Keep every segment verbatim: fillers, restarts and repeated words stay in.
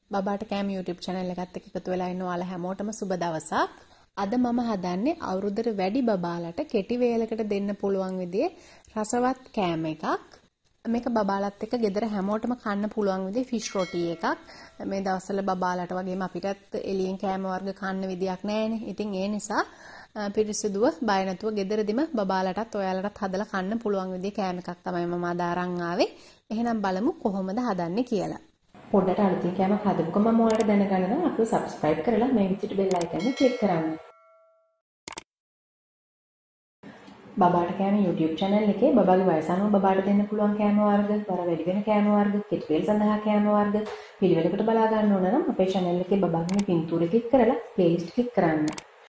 බබාට කෑම YouTube channel එකත් එක්ක එකතු වෙලා ඉන්න ඔයාලා හැමෝටම සුබ දවසක්. අද මම හදන්නේ අවුරුද්දට වැඩි බබාලට කෙටි වේලකට දෙන්න පුළුවන් විදිහේ රසවත් කෑම එකක්. මේක බබාලත් එක්ක ගෙදර හැමෝටම කන්න පුළුවන් විදිහේ ෆිෂ් රොටි එකක්. මේ දවස්වල බබාලට වගේම අපිටත් එළියෙන් කෑම වර්ග කන්න විදියක් නැහැනේ. ඉතින් ඒ නිසා පිරිසිදුව බය නැතුව ගෙදරදිම බබාලටත් ඔයාලටත් හදලා කන්න පුළුවන් විදිහේ කෑම එකක් තමයි මම අද අරන් ආවේ. එහෙනම් බලමු කොහොමද හදන්නේ කියලා. පොඩ්ඩට අලුතින් කෑමක් හදමුකම මම ඔයාලට දැනගන්න නම් අපිව subscribe කරලා මේ විදිහට bell icon එක click කරන්න. බබාට කෑම YouTube channel එකේ බබාගේ වයස අනුව බබාට දෙන්න පුළුවන් කෑම වර්ග, වර වැඩි වෙන කෑම වර්ග, කෙටි වේල සඳහා කෑම වර්ග පිළිවෙලකට බලා ගන්න ඕන නම් අපේ channel එකේ බබාගේ පින්තූරේ click කරලා playlist click කරන්න.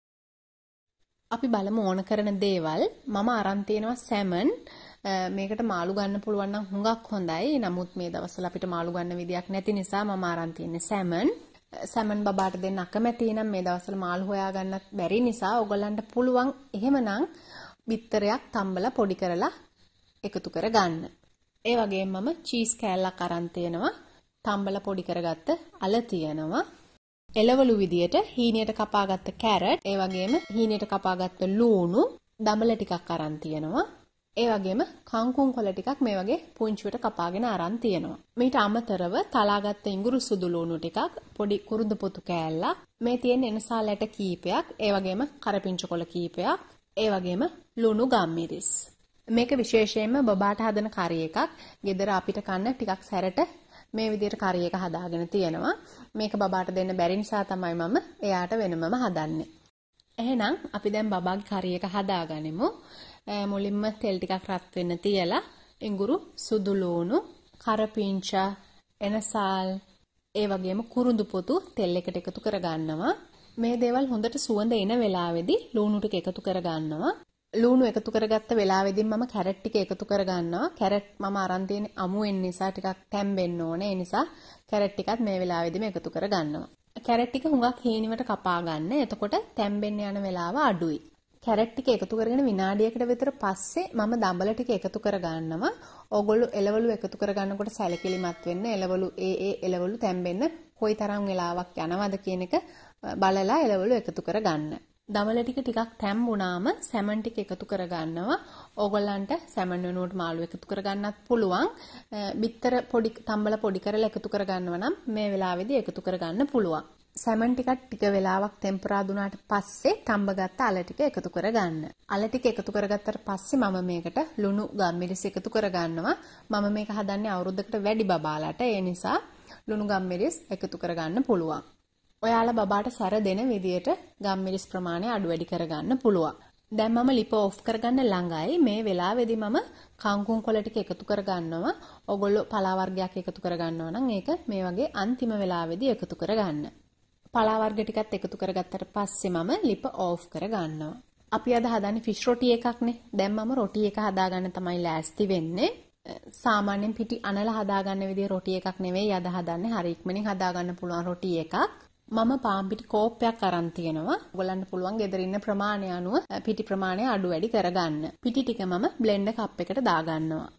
අපි බලමු ඕන කරන දේවල්. මම අරන් තියෙනවා සැමන්. මේකට මාළු ගන්න පුළුවන් නම් හුඟක් හොඳයි. නමුත් මේ දවස්වල අපිට මාළු ගන්න විදියක් නැති නිසා මම අරන් තියන්නේ සැමන්. සැමන් බබාට දෙන්න අකමැති නම් මේ දවස්වල මාළු හොයා ගන්නත් බැරි නිසා ඔයගොල්ලන්ට පුළුවන් එහෙමනම් බිත්තරයක් තම්බලා පොඩි කරලා එකතු කර ගන්න. ඒ වගේම මම චීස් කෑල්ලක් අරන් තියෙනවා. තම්බලා පොඩි කරගත්ත අල තියෙනවා. එළවලු විදියට හීනියට කපාගත්ත කැරට්, ඒ වගේම හීනියට කපාගත්ත ලූණු, දමල ටිකක් අරන් තියෙනවා. ඒ වගේම කංකුම් කොළ ටිකක් මේ වගේ පුංචිවට කපාගෙන අරන් තියෙනවා. මීට අමතරව තලාගත්ත ඉඟුරු සුදු ලූණු ටිකක්, පොඩි කුරුඳු පොතු කෑල්ලක්, මේ තියෙන එනසා ලැට කීපයක්, ඒ වගේම කරපිංච කොළ කීපයක්, ඒ වගේම ලුණු ගම්මිරිස්. මේක විශේෂයෙන්ම බබාට හදන කරි එකක්. ගෙදර අපිට කන්න ටිකක් සැරට මේ විදිහට කරි එක හදාගෙන තියෙනවා. මේක බබාට දෙන්න බැරි නිසා තමයි මම එයාට වෙනමම හදන්නේ. එහෙනම් අපි දැන් බබාගේ කරි එක හදාගනිමු. මුලින්ම තෙල් ටිකක් රත් වෙන්න තියලා ඉඟුරු, සුදු ලූණු, කරපිංචා, එනසාල්, ඒ වගේම කුරුඳු පොතු තෙල් එකට එකතු කරගන්නවා. මේ දේවල් හොඳට සුවඳ එන වෙලාවේදී ලූණු ටික එකතු කරගන්නවා. ලූණු එකතු කරගත්ත වෙලාවෙදී මම කැරට් ටික එකතු කරගන්නවා. කැරට් මම අරන් තියෙන්නේ අමු වෙන නිසා ටිකක් තැම්බෙන්න ඕනේ. ඒ නිසා කැරට් ටිකත් මේ වෙලාවෙදීම එකතු කරගන්නවා. කැරට් ටික හුඟක් හීනිවට කපා ගන්න. එතකොට තැම්බෙන්න යන වෙලාව අඩුයි. කැරට් ටික එකතු කරගෙන විනාඩියකට විතර පස්සේ මම දඹල ටික එකතු කරගන්නවා. ඕගොල්ලෝ එළවලු එකතු කරගන්නකොට සැලකිලිමත් වෙන්න. එළවලු ඒ ඒ එළවලු තැම්බෙන්න කොයිතරම් වෙලාවක් යනවද කියන එක බලලා එළවලු එකතු කරගන්න. දමල ටික ටිකක් තැම්බුණාම සැමන් ටික එකතු කරගන්නවා. ඕගොල්ලන්ට සැමන් වෙනුවට මාළු එකතු කරගන්නත් පුළුවන්. බිත්තර පොඩි තම්බල පොඩි කරලා එකතු කරගන්නවා නම් මේ වෙලාවේදී එකතු කරගන්න පුළුවන්. සැමන් ටිකක් ටික වෙලාවක් ටෙම්පරා දුනාට පස්සේ තම්බගත්ත අල ටික එකතු කරගන්න. අල ටික එකතු කරගත්තට පස්සේ මම මේකට ලුණු ගම්මිරිස් එකතු කරගන්නවා. මම මේක හදන්නේ අවුරුද්දකට වැඩි බබාලට. ඒ නිසා ලුණු ගම්මිරිස් එකතු කරගන්න පුළුවන්. ඔයාලා බබාට සැර දෙන විදියට ගම්මිරිස් ප්‍රමාණය අඩු වැඩි කරගන්න පුළුවන්. දැන් මම ලිප ඔෆ් කරගන්න ළඟයි. මේ වෙලාවේදී මම කංකුම් කොළ ටික එකතු කරගන්නවා. ඔයගොල්ලෝ පලා වර්ගයක් එකතු කරගන්නවා නම් ඒක මේ වගේ අන්තිම වෙලාවේදී එකතු කරගන්න. පලා වර්ග ටිකත් එකතු කරගත්තට පස්සේ මම ලිප ඔෆ් කරගන්නවා. අපි අද හදන්නේ ෆිෂ් රොටි එකක්නේ. දැන් මම රොටි එක හදාගන්න තමයි ලෑස්ති වෙන්නේ. සාමාන්‍යයෙන් පිටි අනලා හදාගන්න විදිහේ රොටි එකක් නෙවෙයි අද හදන්නේ. හරි ඉක්මනින් හදාගන්න පුළුවන් රොටි එකක්. මම පාන් පිටි කෝප්පයක් අරන් තියෙනවා. ඔයගොල්ලන්ට පුළුවන් ගෙදර ඉන්න ප්‍රමාණය අනුව පිටි ප්‍රමාණය අඩු වැඩි කරගන්න. පිටි ටික මම බ්ලෙන්ඩර් කප් එකට දාගන්නවා.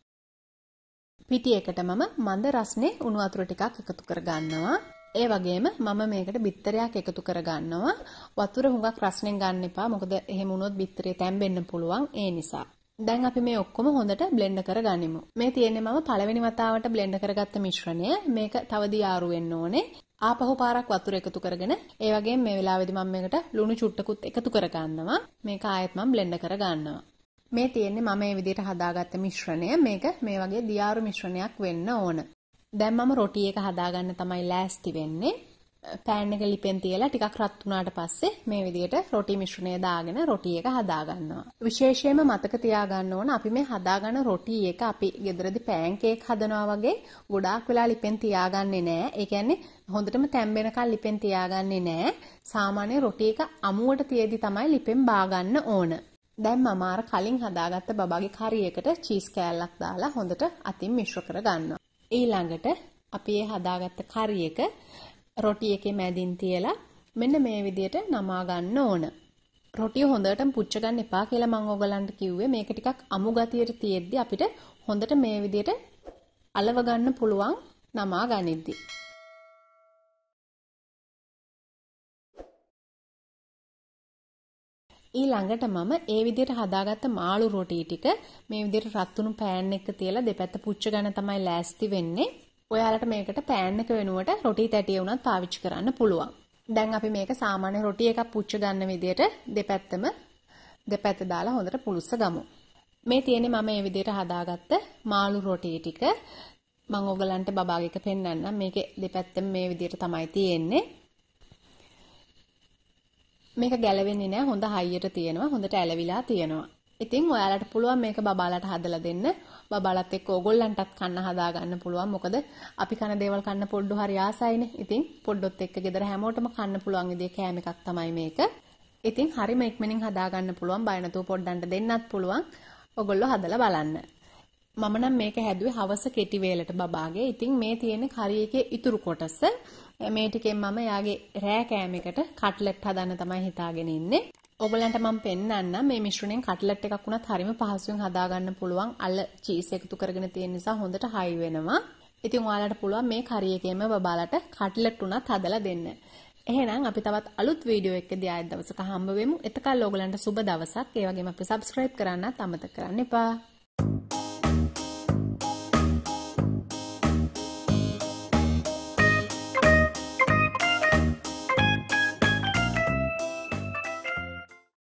පිටි එකට මම මඳ රස්නේ උණු වතුර ටිකක් එකතු කරගන්නවා. ඒ වගේම මම මේකට බිත්තරයක් එකතු කරගන්නවා. වතුර හුඟක් රස්නෙන් ගන්න එපා. මොකද එහෙම වුණොත් බිත්තරේ තැම්බෙන්න පුළුවන්. ඒ නිසා. දැන් අපි මේ ඔක්කොම හොඳට බ්ලෙන්ඩ් කරගනිමු. මේ තියෙන්නේ මම පළවෙනි වතාවට බ්ලෙන්ඩ් කරගත්ත මිශ්‍රණය. මේක තව දියාරු වෙන්න ඕනේ. ආපහු පාරක් වතුර එකතු කරගෙන ඒ වගේම මේ වෙලාවේදී මම මේකට ලුණු චුට්ටකුත් එකතු කරගන්නවා. මේක ආයෙත් මම බ්ලෙන්ඩ් කරගන්නවා. මේ තියෙන්නේ මම මේ විදිහට හදාගත්ත මිශ්‍රණය. මේක මේ වගේ දියාරු මිශ්‍රණයක් වෙන්න ඕන. දැන් මම රොටි එක හදාගන්න තමයි ලෑස්ති වෙන්නේ. පෑන් එක ලිපෙන් තියලා ටිකක් රත් වුණාට පස්සේ මේ විදිහට රොටි මිශ්‍රණය දාගෙන රොටි එක හදාගන්නවා. විශේෂයෙන්ම මතක තියාගන්න ඕන අපි මේ හදාගන්න රොටි එක අපි ගෙදරදී පෑන් කේක් හදනවා වගේ ගොඩාක් වෙලා ලිපෙන් තියාගන්නේ නැහැ. ඒ කියන්නේ හොඳටම තැම්බෙනකල් ලිපෙන් තියාගන්නේ නැහැ. සාමාන්‍ය රොටි එක අමුවට තියේදී තමයි ලිපෙන් බාගන්න ඕන. දැන් මම අර කලින් හදාගත්ත බබාගේ කරි එකට චීස් කෑල්ලක් දාලා හොඳට අතින් මිශ්‍ර කරගන්නවා. ඊළඟට අපි මේ හදාගත්ත කරි එක රොටි එකේ මැදින් තියලා මෙන්න මේ විදිහට නමා ගන්න ඕන. රොටිය හොඳටම පුච්ච ගන්න එපා කියලා මම ඔයගලන්ට කිව්වේ. මේක ටිකක් අමු ගතියට තියෙද්දි අපිට හොඳට මේ විදිහට අලව ගන්න පුළුවන් නමා ගනිද්දි. ඊළඟට මම ඒ විදිහට හදාගත්ත මාළු රොටි ටික මේ විදිහට රත්තුණු පෑන් එක තියලා දෙපැත්ත පුච්ච ගන්න තමයි ලෑස්ති වෙන්නේ. ඔයාලට මේකට පෑන් එක වෙනුවට රොටි තැටිය උනත් පාවිච්චි කරන්න පුළුවන්. දැන් අපි මේක සාමාන්‍ය රොටි එකක් පුච්ච ගන්න විදිහට දෙපැත්තම දෙපැත්ත දාලා හොඳට පුලුස්ස ගමු. මේ තියෙන්නේ මම මේ විදිහට හදාගත්ත මාළු රොටි ටික. මම ඔයගලන්ට බබාගේ එක පෙන්නන්නම්. මේකේ දෙපැත්තම මේ විදිහට තමයි තියෙන්නේ. මේක ගැලවෙන්නේ නැහැ. හොඳ හයියට තියෙනවා. හොඳට ඇලවිලා තියෙනවා. ඉතින් ඔයාලට පුළුවන් මේක බබාලට හදලා දෙන්න. බබාලත් එක්ක ඕගොල්ලන්ටත් කන්න හදා ගන්න පුළුවන්. මොකද අපි කන දේවල් කන්න පොඩ්ඩු හරි ආසයිනේ. ඉතින් පොඩ්ඩොත් එක්ක ගෙදර හැමෝටම කන්න පුළුවන් විදිහේ කෑම එකක් තමයි මේක. ඉතින් හරිම ඉක්මනින් හදා ගන්න පුළුවන්. බය නැතුව පොඩ්ඩන්ට දෙන්නත් පුළුවන්. ඔයගොල්ලෝ හදලා බලන්න. මම නම් මේක හැදුවේ හවස කෙටි වේලට බබාගේ. ඉතින් මේ තියෙන කරි එකේ ඉතුරු කොටස. මේ ටිකෙන් මම යාගේ රෑ කෑමයකට කට්ලට් හදන්න තමයි හිතාගෙන ඉන්නේ. ඔයගලන්ට මම පෙන්නන්නම් මේ මිශ්‍රණයෙන් කට්ලට් එකක් වුණත් හරිම පහසුවෙන් හදා ගන්න පුළුවන්. අල්ල චීස් එකතු කරගෙන තියෙන නිසා හොඳට හයි වෙනවා. ඉතින් ඔයාලට පුළුවන් මේ කරි එකේම බබාලට කට්ලට් උනත් හදලා දෙන්න. එහෙනම් අපි තවත් අලුත් වීඩියෝ එකකදී ආයෙත් දවසක හම්බ වෙමු. එතකල් ඔයගලන්ට සුබ දවසක්. ඒ වගේම අපි subscribe කරන්නත් අමතක කරන්න එපා.